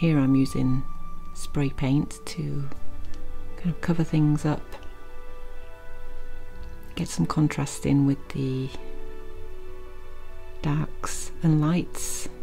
Here I'm using spray paint to kind of cover things up, get some contrast in with the darks and lights.